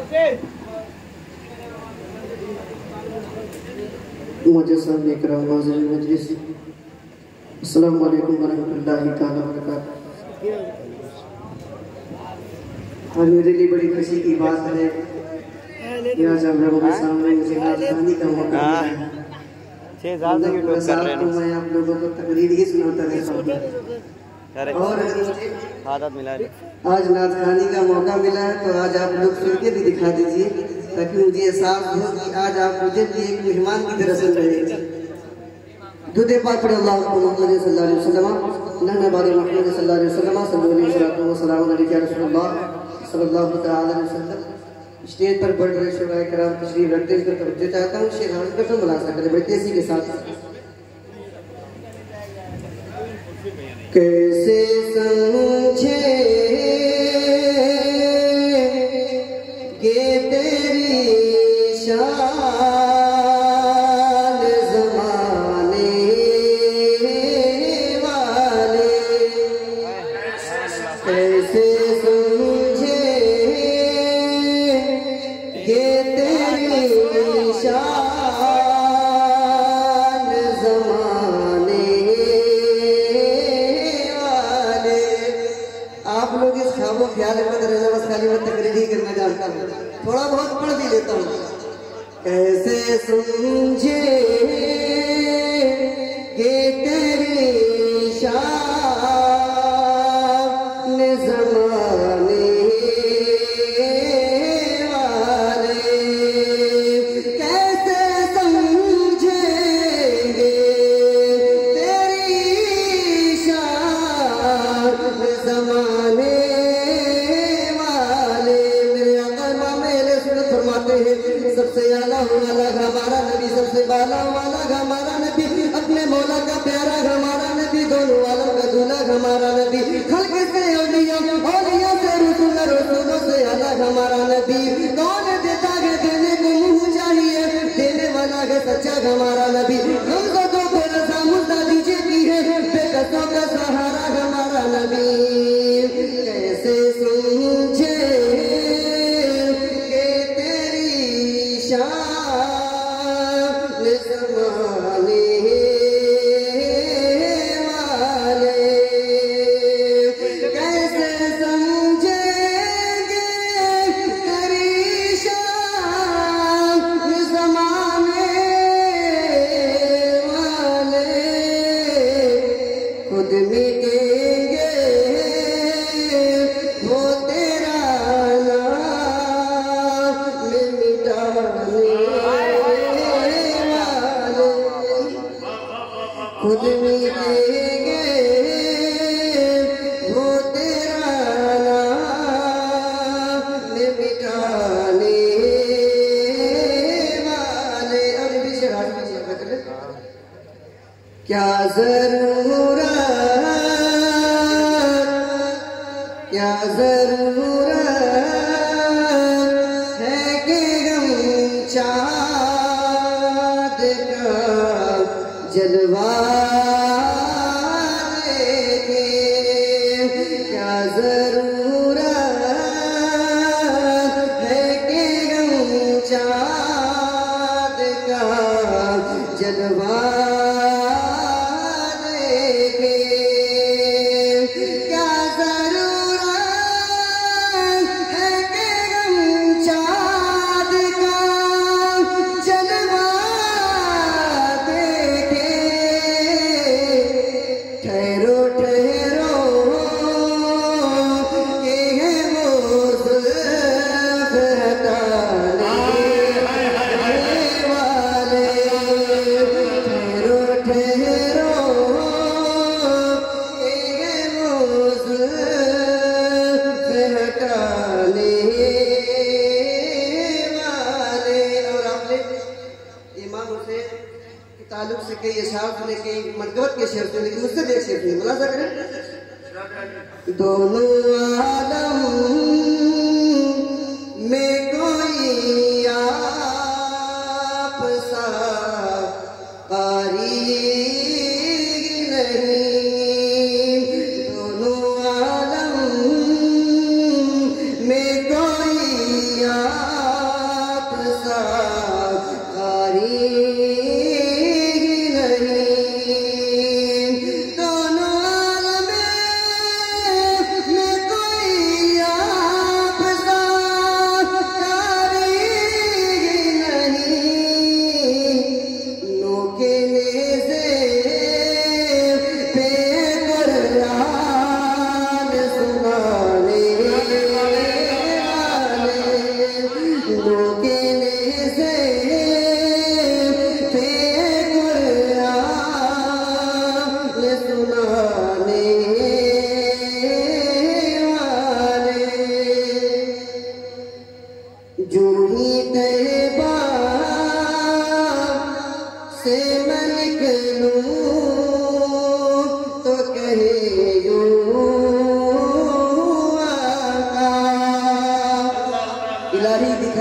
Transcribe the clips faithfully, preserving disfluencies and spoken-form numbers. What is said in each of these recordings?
मुझे सामने इकराम हाज़िर मजलिस, अस्सलाम वालेकुम वरहमतुल्लाहि ताला वबरकातुहू। और मेरे लिए बड़ी खुशी की बात है कि आज आप लोगों के सामने मुझे नाज़ानी का मौका मिला है। छह साल से यूट्यूब कर रहे हैं, मैं आप लोगों को तकरीर ही सुनाता रहता हूँ। और आदत मिला है, आज नाच खाने का मौका मिला है तो आज आप लोग सुन के भी दिखा दीजिए ताकि मुझे एहसास हो कि आज आप मुझे भी एक मेहमान की तरह सुन रहे हैं। दुदे पाक पढ़े अल्लाह मोहम्मद सल्लल्लाहु अलैहि वसल्लम नन्हे बारे मोहम्मद सल्लल्लाहु अलैहि वसल्लम सल्लल्लाहु अलैहि वसल्लम सल्लल्लाहु अलैहि वसल्लम। स्टेज पर बढ़ रहे शोराए कराम तशरीफ रखते हैं, तवज्जो चाहता हूँ शेर हामिद पर मुला सकते बड़ी तेजी के साथ। कैसे समझे ये तेरी शान ज़माने वाले, कैसे समझे ये तेरी शान ज़माने वाले। आप लोग इस ख्वाबो ख्याल में रहना, बस खाली मैं तकरीर ही करना जानता हूँ, थोड़ा बहुत पढ़ भी लेता हूँ। कैसे समझे ये तेरी शान ज़माने वाले, कैसे समझेंगे तेरी शान ज़माने वाले। मेरे आका इमाम अहले सुन्नत फरमाते हैं सबसे आला वाला हमारा नबी, सबसे बाला वाला हमारा नबी, अपने मौला का प्यारा हमारा नबी, दोनों वालों का दूल्हा हमारा नबी, खल्क से औलिया औलिया से रसूल रसूलों से आला हमारा नबी। कौन देता है देने को मुँह चाहिए, देने वाला है सच्चा हमारा नबी। हमको तो बोला सा मुद्दा दीजिए की है, बेकसों का सहारा हमारा नबी। कैसे समझे ये तेरी शान ज़माने वाले, कैसे समझेंगे तेरी शान ज़माने वाले। खुद मिटेंगे वो तेरा नाम मिटाने वाले, खुद मिटेंगे वो तेरा नाम मिटाने वाले। अब भी शराब की जरूरत है क्या जरूरत, क्या जरूरत है कि हम चाँद का जलवा देखें, क्या जरूरत है कि हम चाँद का जलवा ताल्लुक से कई अशार सुने, कई मनकबत के शेर सुने, लेकिन मुझसे देख शेर सुने मुलाजा करें। दोनों आलम में कोई आप सा कारी नहीं, दोनों आलम में कोई आप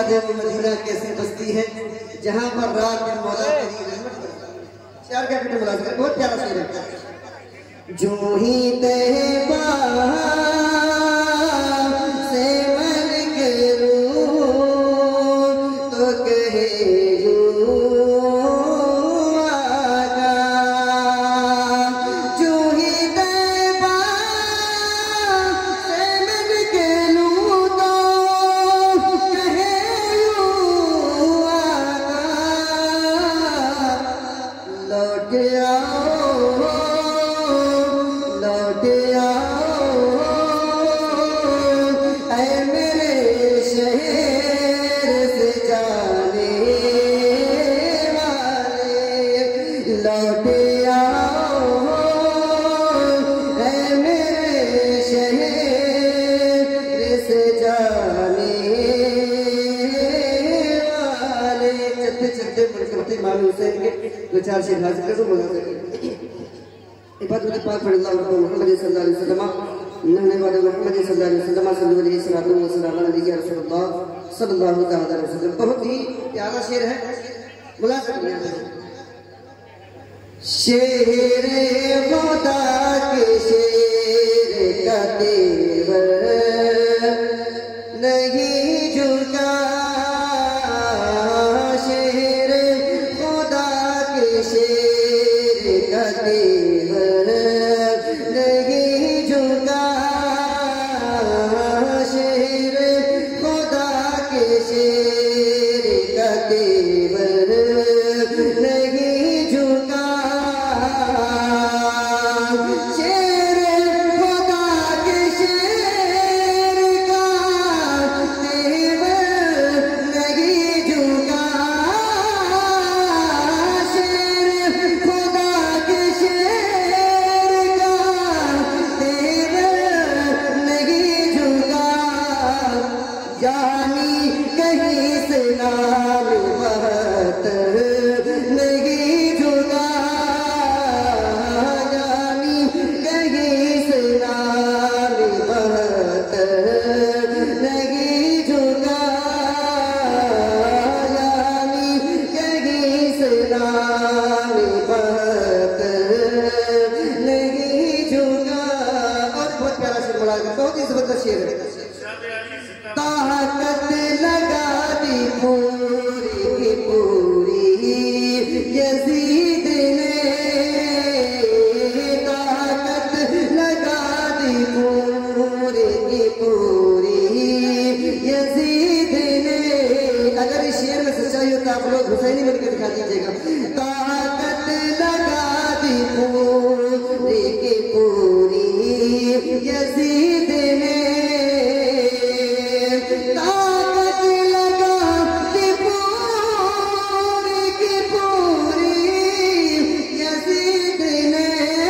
याद है वो मदीना कैसे बसती है जहाँ पर रात दिन मौला तेरी रहमत। चार क्या कहते मुलाज़िम, बहुत प्यारा शेर है। जो ही तैबा से मन करूं तो कहे चार से हाजिर कर दो बोला एक बात मुझे पाक पढ़ अल्लाह मोहम्मद सल्लल्लाहु अलैहि वसल्लम नहने वाले मोहम्मद सल्लल्लाहु अलैहि वसल्लम सल्लल्लाहु अलैहि वसल्लम सल्लल्लाहु तआला अलैहि वसल्लम। बहुत ही प्यारा शेर है, मुलाज़िम शेर खुदा के शेर का तेवर नहीं झुका, तेवर नहीं झुका, शेर खुदा के शेर का तेवर नहीं झुका, शेर खुदा के शेर का तेवर नहीं झुका, शेर खुदा जानी कहीं से नाम बहतर नहीं झुका, जानी कहीं से नाम बहतर नहीं झुका, जानी कहीं से नाम बहतर नहीं झुका। और बहुत प्यारा शेर बोला, बहुत ही जबरदस्त शेर है। ताकत लगा दी पूरी की पूरी यजीद ने, ताकत लगा दी पूरी की पूरी यजीद ने। अगर इस शेर में सच्चाई हो तो आप लोग हुसैनी बनकर दिखा दीजिएगा। ताकत लगा दी पूरी की पूरी यजीद ने, ताकत लगा दी पूरी की पूरी यजीद ने,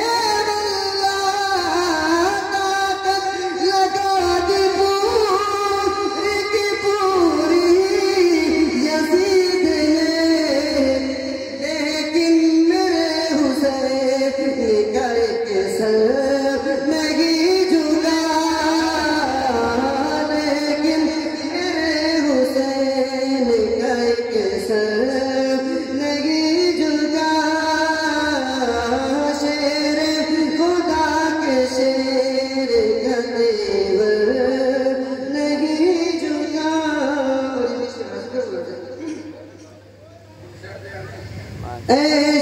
ताकत लगा दी पूरी की पूरी यजीद ने। लेकिन मेरे हुसैन करके सर नहीं झुका, लेकिन मेरे हुसैन करके सर नहीं झुका, शेर खुदा के शेर का तेवर नहीं झुका। ऐ